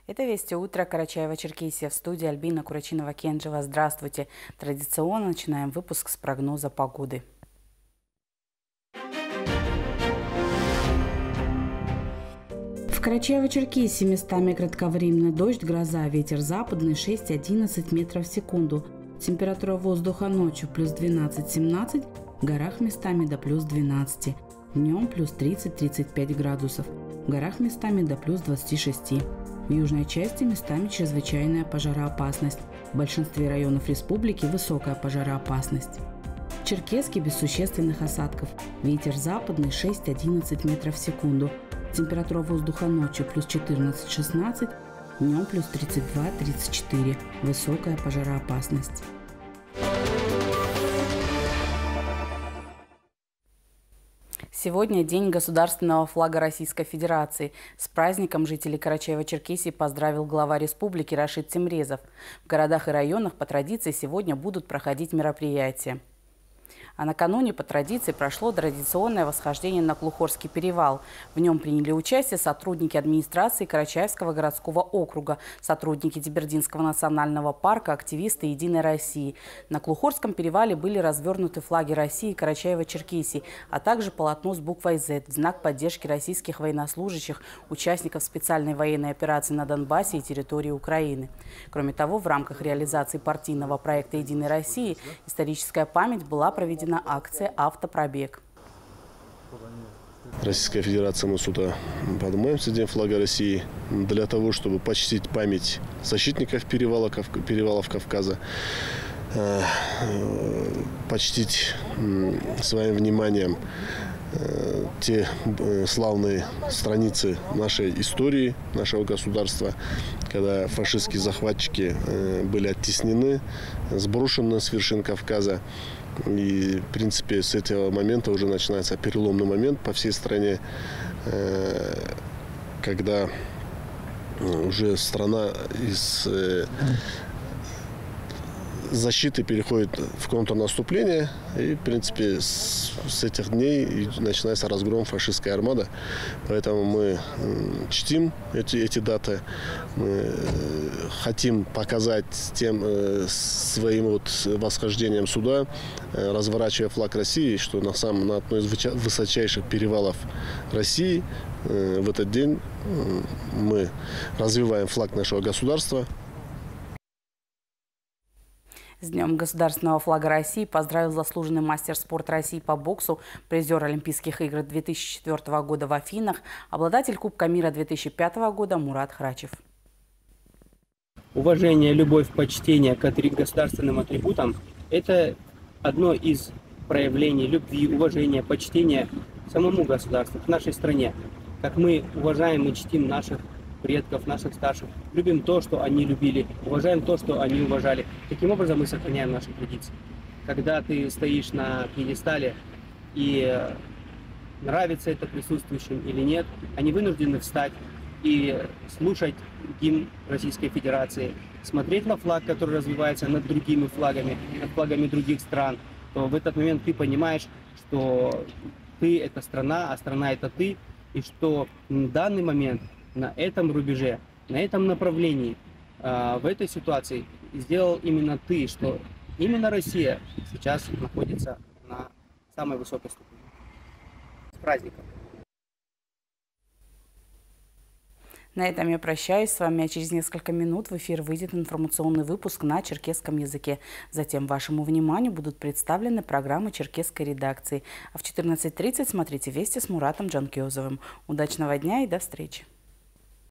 Это «Вести утро», Карачаево-Черкесия. В студии Альбина Курачинова-Кенджева. Здравствуйте. Традиционно начинаем выпуск с прогноза погоды. В Карачаево-Черкесии местами кратковременный дождь, гроза, ветер западный 6–11 метров в секунду. Температура воздуха ночью плюс 12–17, в горах местами до плюс 12. Днем плюс 30–35 градусов, в горах местами до плюс 26. В южной части местами чрезвычайная пожароопасность. В большинстве районов республики высокая пожароопасность. В Черкесске без существенных осадков. Ветер западный 6–11 метров в секунду. Температура воздуха ночью плюс 14–16, днем плюс 32–34. Высокая пожароопасность. Сегодня день государственного флага Российской Федерации. С праздником жителей Карачаево-Черкесии поздравил глава республики Рашид Темрезов. В городах и районах по традиции сегодня будут проходить мероприятия. А накануне по традиции прошло традиционное восхождение на Клухорский перевал. В нем приняли участие сотрудники администрации Карачаевского городского округа, сотрудники Дибердинского национального парка, активисты «Единой России». На Клухорском перевале были развернуты флаги России и Карачаево-Черкесии, а также полотно с буквой «Z» в знак поддержки российских военнослужащих, участников специальной военной операции на Донбассе и территории Украины. Кроме того, в рамках реализации партийного проекта «Единой России» историческая память была проведена акция «Автопробег». Российская Федерация, мы сюда поднимаемся, День флага России, для того, чтобы почтить память защитников перевалов Кавказа, почтить своим вниманием те славные страницы нашей истории, нашего государства, когда фашистские захватчики были оттеснены, сброшены с вершин Кавказа. И, в принципе, с этого момента уже начинается переломный момент по всей стране, когда уже страна из защиты переходит в контрнаступление. И, в принципе, с этих дней начинается разгром фашистской армады. Поэтому мы чтим эти даты. Мы хотим показать своим восхождением сюда, разворачивая флаг России, что на одной из высочайших перевалов России в этот день мы развиваем флаг нашего государства. С Днем государственного флага России поздравил заслуженный мастер спорта России по боксу, призер Олимпийских игр 2004 года в Афинах, обладатель Кубка мира 2005 года Мурат Храчев. Уважение, любовь, почтение к государственным атрибутам – это одно из проявлений любви, уважения, почтения к самому государству, к нашей стране. Как мы уважаем и чтим наших предков, наших старших, любим то, что они любили, уважаем то, что они уважали. Таким образом мы сохраняем наши традиции. Когда ты стоишь на пьедестале и нравится это присутствующим или нет, они вынуждены встать и слушать гимн Российской Федерации, смотреть на флаг, который развивается над другими флагами, над флагами других стран, то в этот момент ты понимаешь, что ты – это страна, а страна – это ты, и что в данный момент на этом рубеже, на этом направлении, в этой ситуации сделал именно ты, что именно Россия сейчас находится на самой высокой ступени. С праздником! На этом я прощаюсь с вами, а через несколько минут в эфир выйдет информационный выпуск на черкесском языке. Затем вашему вниманию будут представлены программы черкесской редакции. А в 14:30 смотрите «Вести» с Муратом Джанкёзовым. Удачного дня и до встречи!